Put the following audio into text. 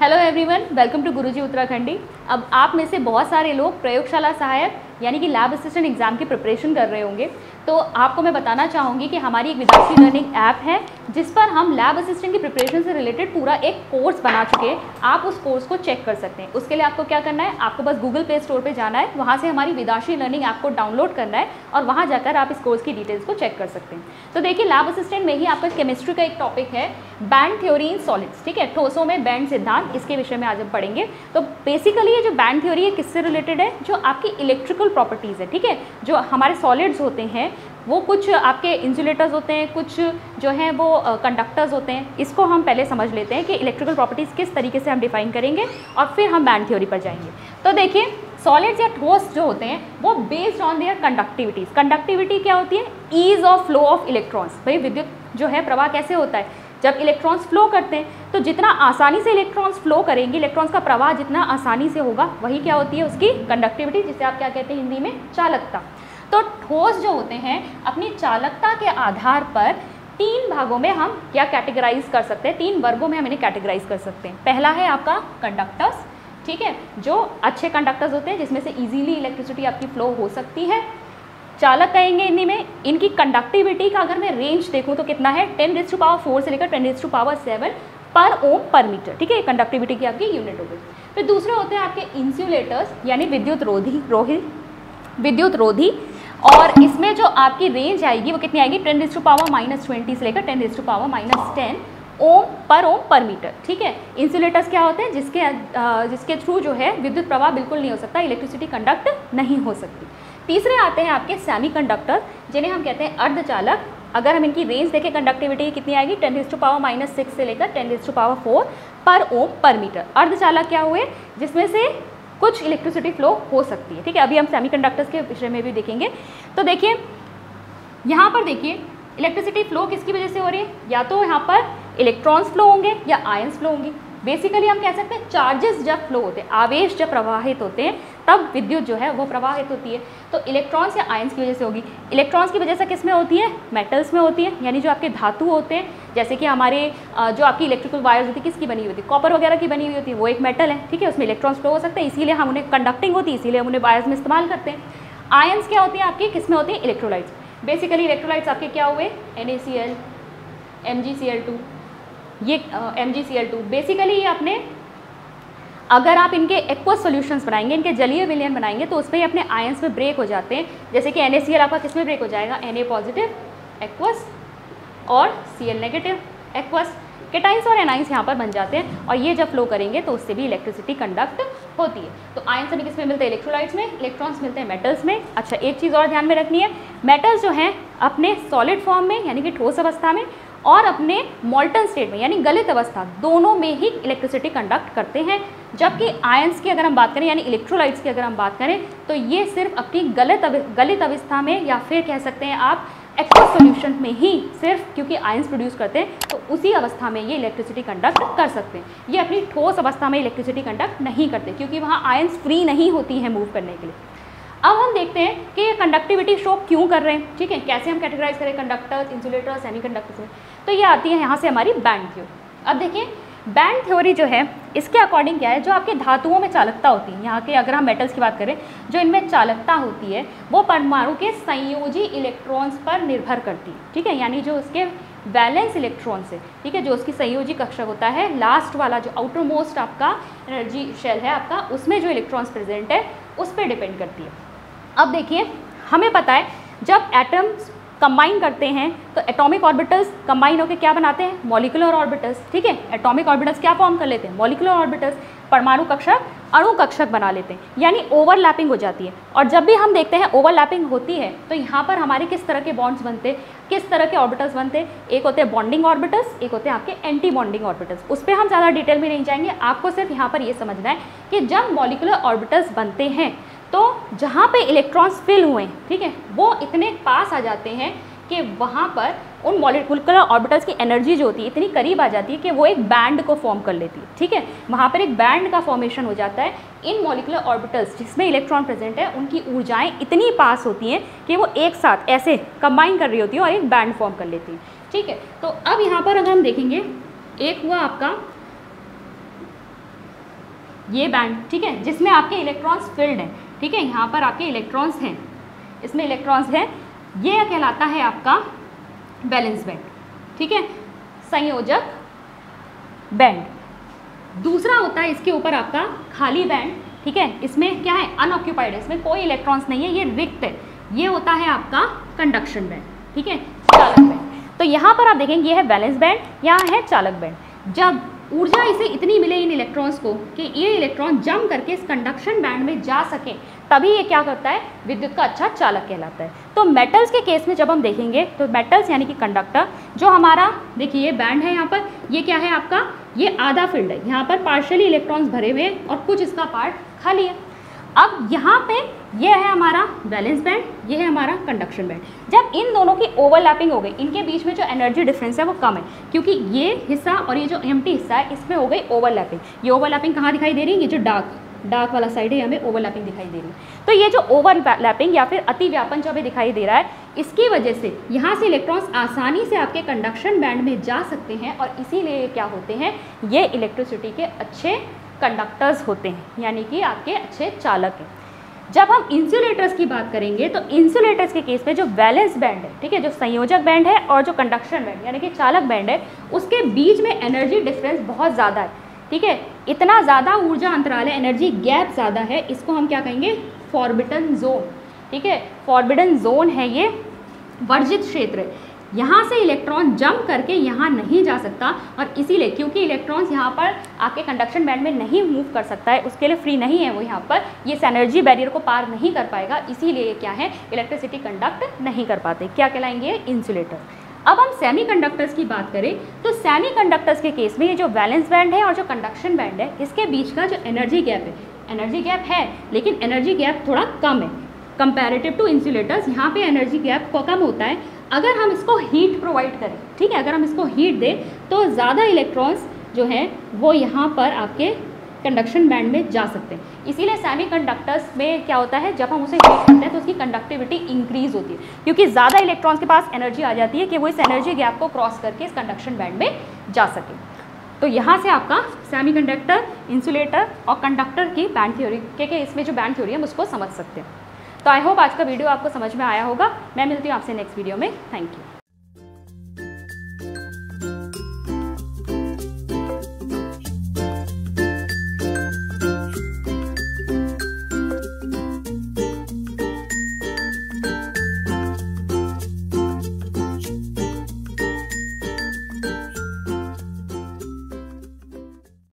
Hello everyone, welcome to Guruji Uttarakhandi. अब आप में से बहुत सारे लोग प्रयोगशाला सहायक यानी कि लैब असिस्टेंट एग्जाम की प्रिपरेशन कर रहे होंगे। तो आपको मैं बताना चाहूँगी कि हमारी एक विदाशी लर्निंग ऐप है जिस पर हम लैब असिस्टेंट की प्रिपरेशन से रिलेटेड पूरा एक कोर्स बना चुके हैं। आप उस कोर्स को चेक कर सकते हैं। उसके लिए आपको क्या करना है, आपको बस गूगल प्ले स्टोर पे जाना है, वहाँ से हमारी विदाशी लर्निंग ऐप को डाउनलोड करना है और वहाँ जाकर आप इस कोर्स की डिटेल्स को चेक कर सकते हैं। तो देखिए, लैब असिस्टेंट में ही आपका केमिस्ट्री का एक टॉपिक है बैंड थ्योरी इन सॉलिड्स, ठीक है, ठोसों में बैंड सिद्धांत, इसके विषय में आज हम पढ़ेंगे। तो बेसिकली ये जो बैंड थ्योरी है किससे रिलेटेड है, जो आपकी इलेक्ट्रिकल प्रॉपर्टीज़ है, ठीक है। जो हमारे सॉलिड्स होते हैं वो कुछ आपके इंसुलेटर्स होते हैं, कुछ जो हैं वो कंडक्टर्स होते हैं। इसको हम पहले समझ लेते हैं कि इलेक्ट्रिकल प्रॉपर्टीज़ किस तरीके से हम डिफाइन करेंगे और फिर हम बैंड थ्योरी पर जाएंगे। तो देखिए, सॉलिड्स या ठोस जो होते हैं वो based on their conductivities. Conductivity क्या होती है, ease of flow of electrons. भाई विद्युत जो है प्रवाह कैसे होता है, जब इलेक्ट्रॉन्स फ्लो करते हैं तो जितना आसानी से इलेक्ट्रॉन्स फ्लो करेंगे, इलेक्ट्रॉन्स का प्रवाह जितना आसानी से होगा, वही क्या होती है उसकी कंडक्टिविटी, जिसे आप क्या कहते हैं हिंदी में, चालकता। तो ठोस जो होते हैं अपनी चालकता के आधार पर तीन भागों में हम क्या कैटेगराइज कर सकते हैं, तीन वर्गों में हम इन्हें कैटेगराइज कर सकते हैं। पहला है आपका कंडक्टर्स, ठीक है, जो अच्छे कंडक्टर्स होते हैं जिसमें से इजीली इलेक्ट्रिसिटी आपकी फ्लो हो सकती है। चालक कहेंगे हिंदी में। इनकी कंडक्टिविटी का अगर मैं रेंज देखूं तो कितना है, 10⁴ से लेकर 10⁷ पर ओम पर मीटर, ठीक है, कंडक्टिविटी की आपकी यूनिट हो गई। फिर दूसरे होते हैं आपके इंसुलेटर्स यानी विद्युत रोधी, और इसमें जो आपकी रेंज आएगी वो कितनी आएगी, 10⁻⁻20 से लेकर 10⁻⁻10 ओम पर मीटर, ठीक है। इंसुलेटर्स क्या होते हैं, जिसके थ्रू जो है विद्युत प्रवाह बिल्कुल नहीं हो सकता, इलेक्ट्रिसिटी कंडक्ट नहीं हो सकती। तीसरे आते हैं आपके सेमीकंडक्टर, जिन्हें हम कहते हैं अर्धचालक। अगर हम इनकी रेंज देखें, कंडक्टिविटी कितनी आएगी, 10⁻⁻6 से लेकर 10⁴ पर ओम पर मीटर। अर्धचालक क्या हुए, जिसमें से कुछ इलेक्ट्रिसिटी फ्लो हो सकती है, ठीक है। अभी हम सेमीकंडक्टर्स के विषय में भी देखेंगे। तो देखिए यहाँ पर देखिए, इलेक्ट्रिसिटी फ्लो किसकी वजह से हो रही है, या तो यहाँ पर इलेक्ट्रॉन्स फ्लो होंगे या आयंस फ्लो होंगी। बेसिकली हम कह सकते हैं चार्जेस जब फ्लो होते हैं, आवेश जब प्रवाहित होते हैं, तब विद्युत जो है वो प्रवाहित होती है। तो इलेक्ट्रॉन्स या आयंस की वजह से होगी। इलेक्ट्रॉन्स की वजह से किस में होती है, मेटल्स में होती है, यानी जो आपके धातु होते हैं, जैसे कि हमारे जो आपकी इलेक्ट्रिकल वायर्स होती है किसकी बनी हुई होती है, कॉपर वगैरह की बनी हुई होती है, वो एक मेटल है, ठीक है, उसमें इलेक्ट्रॉन्स फ्लो हो सकते हैं, इसीलिए हम उन्हें कंडक्टिंग होती है, इसीलिए हम उन्हें वायर्स में इस्तेमाल करते हैं। आयंस क्या होती है आपकी, किस में होती है, इलेक्ट्रोलाइट्स। बेसिकली इलेक्ट्रोलाइट्स आपके क्या हुए, NaCl, MgCl2, ये MgCl2। बेसिकली ये अपने, अगर आप इनके एक्वस सॉल्यूशंस बनाएंगे, इनके जलीय विलयन बनाएंगे, तो उसमें अपने आयंस में ब्रेक हो जाते हैं। जैसे कि NaCl आपका किस में ब्रेक हो जाएगा, Na पॉजिटिव एक्वस और Cl नेगेटिव एक्वस। केटाइंस और एनाइंस यहाँ पर बन जाते हैं और ये जब फ्लो करेंगे तो उससे भी इलेक्ट्रिसिटी कंडक्ट होती है। तो आयंस अभी किस में मिलते हैं, इलेक्ट्रोलाइट्स में। इलेक्ट्रॉन्स मिलते हैं मेटल्स में। अच्छा, एक चीज़ और ध्यान में रखनी है, मेटल्स जो हैं अपने सॉलिड फॉर्म में यानी कि ठोस अवस्था में और अपने मॉल्टन स्टेट में यानी गलित अवस्था, दोनों में ही इलेक्ट्रिसिटी कंडक्ट करते हैं। जबकि आयंस की अगर हम बात करें यानी इलेक्ट्रोलाइट्स की अगर हम बात करें तो ये सिर्फ अपनी गलित अवस्था में, या फिर कह सकते हैं आप एक्वस सॉल्यूशन में ही सिर्फ, क्योंकि आयंस प्रोड्यूस करते हैं तो उसी अवस्था में ये इलेक्ट्रिसिटी कंडक्ट कर सकते हैं। ये अपनी ठोस अवस्था में इलेक्ट्रिसिटी कंडक्ट नहीं करते, क्योंकि वहाँ आयंस फ्री नहीं होती हैं मूव करने के लिए। अब हम देखते हैं कि ये कंडक्टिविटी शो क्यों कर रहे हैं, ठीक है, कैसे हम कैटेगराइज करें कंडक्टर्स, इंसुलेटर्स, सेमीकंडक्टर्स में। तो ये आती है यहाँ से हमारी बैंड थ्योरी। अब देखिए, बैंड थ्योरी जो है इसके अकॉर्डिंग क्या है, जो आपके धातुओं में चालकता होती है, यहाँ के अगर हम मेटल्स की बात करें, जो इनमें चालकता होती है वो परमाणु के संयोजी इलेक्ट्रॉन्स पर निर्भर करती है, ठीक है, यानी जो उसके वैलेंस इलेक्ट्रॉन्स है, ठीक है, जो उसकी संयोजी कक्षक होता है, लास्ट वाला जो आउटर मोस्ट आपका एनर्जी शेल है आपका, उसमें जो इलेक्ट्रॉन्स प्रेजेंट है उस पर डिपेंड करती है। अब देखिए, हमें पता है जब एटम्स कंबाइन करते हैं तो एटॉमिक ऑर्बिटल्स कंबाइन होकर क्या बनाते हैं, मॉलिक्यूलर ऑर्बिटल्स, ठीक है। एटॉमिक ऑर्बिटल्स क्या फॉर्म कर लेते हैं, मॉलिक्यूलर ऑर्बिटल्स। परमाणु कक्षक अणु कक्षक बना लेते हैं, यानी ओवरलैपिंग हो जाती है। और जब भी हम देखते हैं ओवरलैपिंग होती है तो यहाँ पर हमारे किस तरह के बॉन्ड्स बनते हैं, किस तरह के ऑर्बिटल्स बनते हैं, एक होते हैं बॉन्डिंग ऑर्बिटल्स, एक होते हैं आपके एंटी बॉन्डिंग ऑर्बिटल्स। उस पर हम ज़्यादा डिटेल में नहीं जाएंगे, आपको सिर्फ यहाँ पर ये समझना है कि जब मॉलिक्यूलर ऑर्बिटल्स बनते हैं तो जहाँ पे इलेक्ट्रॉन्स फिल हुए हैं, ठीक है, वो इतने पास आ जाते हैं कि वहाँ पर उन मॉलिक्यूलर ऑर्बिटल्स की एनर्जी जो होती है इतनी करीब आ जाती है कि वो एक बैंड को फॉर्म कर लेती है, ठीक है। वहाँ पर एक बैंड का फॉर्मेशन हो जाता है। इन मॉलिक्यूलर ऑर्बिटल्स जिसमें इलेक्ट्रॉन प्रेजेंट है उनकी ऊर्जाएं इतनी पास होती हैं कि वो एक साथ ऐसे कंबाइन कर रही होती है और एक बैंड फॉर्म कर लेती है, ठीक है। तो अब यहाँ पर अगर हम देखेंगे, एक हुआ आपका ये बैंड, ठीक है, जिसमें आपके इलेक्ट्रॉन्स फिल्ड हैं, ठीक है, यहाँ पर आपके इलेक्ट्रॉन्स हैं, इसमें इलेक्ट्रॉन्स हैं, ये कहलाता है आपका वैलेंस बैंड, ठीक है, संयोजक बैंड। दूसरा होता है इसके ऊपर आपका खाली बैंड, ठीक है, इसमें क्या है, अनऑक्यूपाइड है, इसमें कोई इलेक्ट्रॉन्स नहीं है, ये रिक्त है, ये होता है आपका कंडक्शन बैंड, ठीक है, चालक बैंड। तो यहाँ पर आप देखेंगे ये है वैलेंस बैंड, यहाँ है चालक बैंड। जब ऊर्जा इसे इतनी मिले इन इलेक्ट्रॉन्स को कि ये इलेक्ट्रॉन जम करके इस कंडक्शन बैंड में जा सके, तभी ये क्या करता है, विद्युत का अच्छा चालक कहलाता है। तो मेटल्स के केस में जब हम देखेंगे तो मेटल्स यानी कि कंडक्टर, जो हमारा देखिए ये बैंड है, यहाँ पर ये क्या है आपका, ये आधा फील्ड है, यहाँ पर पार्शियली इलेक्ट्रॉन्स भरे हुए हैं और कुछ इसका पार्ट खाली है। अब यहाँ पे ये है हमारा वैलेंस बैंड, ये है हमारा कंडक्शन बैंड। जब इन दोनों की ओवरलैपिंग हो गई, इनके बीच में जो एनर्जी डिफरेंस है वो कम है, क्योंकि ये हिस्सा और ये जो एम्प्टी हिस्सा है इसमें हो गई ओवरलैपिंग। ये ओवरलैपिंग कहाँ दिखाई दे रही है, ये जो डार्क वाला साइड है हमें ओवरलैपिंग दिखाई दे रही है। तो ये जो ओवरलैपिंग या फिर अतिव्यापन जो हमें दिखाई दे रहा है, इसकी वजह से यहाँ से इलेक्ट्रॉन्स आसानी से आपके कंडक्शन बैंड में जा सकते हैं और इसीलिए क्या होते हैं, ये इलेक्ट्रिसिटी के अच्छे कंडक्टर्स होते हैं, यानी कि आपके अच्छे चालक हैं। जब हम इंसुलेटर्स की बात करेंगे तो इंसुलेटर्स के केस में जो वैलेंस बैंड है, ठीक है, जो संयोजक बैंड है और जो कंडक्शन बैंड यानी कि चालक बैंड है, उसके बीच में एनर्जी डिफरेंस बहुत ज़्यादा है, ठीक है, इतना ज़्यादा ऊर्जा अंतराल है, एनर्जी गैप ज़्यादा है, इसको हम क्या कहेंगे, फॉरबिडन जोन, ठीक है, फॉरबिडन जोन है ये, वर्जित क्षेत्र है, यहाँ से इलेक्ट्रॉन जंप करके यहाँ नहीं जा सकता और इसीलिए क्योंकि इलेक्ट्रॉन्स यहाँ पर आपके कंडक्शन बैंड में नहीं मूव कर सकता है, उसके लिए फ्री नहीं है वो, यहाँ पर ये इस एनर्जी बैरियर को पार नहीं कर पाएगा, इसीलिए क्या है, इलेक्ट्रिसिटी कंडक्ट नहीं कर पाते, क्या कहलाएंगे, इंसुलेटर। अब हम सेमीकंडक्टर्स की बात करें तो सेमीकंडक्टर्स के केस में ये जो वैलेंस बैंड है और जो कंडक्शन बैंड है, इसके बीच का जो एनर्जी गैप है, एनर्जी गैप है लेकिन एनर्जी गैप थोड़ा कम है कंपैरेटिव टू इंसुलेटर्स। यहाँ पे एनर्जी गैप कम होता है अगर हम इसको हीट प्रोवाइड करें, ठीक है, अगर हम इसको हीट दें तो ज़्यादा इलेक्ट्रॉन्स जो हैं वो यहाँ पर आपके कंडक्शन बैंड में जा सकते हैं। इसीलिए सेमीकंडक्टर्स में क्या होता है, जब हम उसे हीट करते हैं तो उसकी कंडक्टिविटी इंक्रीज होती है, क्योंकि ज़्यादा इलेक्ट्रॉन्स के पास एनर्जी आ जाती है कि वो इस एनर्जी गैप को क्रॉस करके इस कंडक्शन बैंड में जा सके। तो यहाँ से आपका सेमीकंडक्टर, इंसुलेटर और कंडक्टर की बैंड थ्योरी के इसमें जो बैंड थ्योरी है उसको समझ सकते हैं। तो आई होप आज का वीडियो आपको समझ में आया होगा। मैं मिलती हूँ आपसे नेक्स्ट वीडियो में। Thank you.